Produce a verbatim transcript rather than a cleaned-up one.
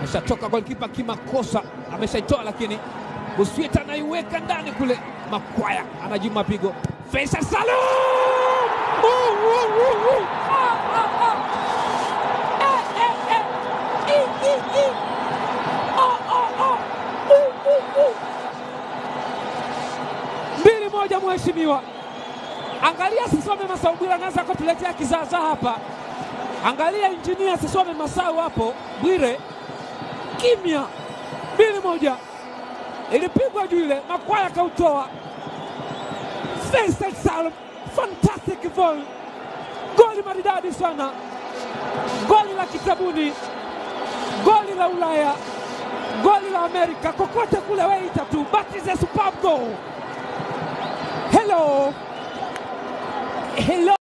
Ashatoka goalkeeper kimakosa, ameshaitoa lakini Busweta anaiweka ndani kule. Makwaya anajuma pigo. Faisal Salum! Uh, uh, uh, uh. Ah, ah, ah. Eh, eh, eh. I, i, i. Ah, ah, ah. Uh, uh, uh. Mbili moja mheshimiwa. Angalia Sisome Masau Bwire anaanza kutuletea kizaza hapa. Angalia engineer Sisome Masau hapo Bwire. Kimya. Mbili moja. Ilipigwa juu ile, Makwaya kautoa. Faisal Salum, fantastic goal. Goli maridadi sana. Goli la kitabuni. Goli la Ulaya. Goli la Amerika, kokote kule weita tu. But it's a superb goal. Hello. Hello.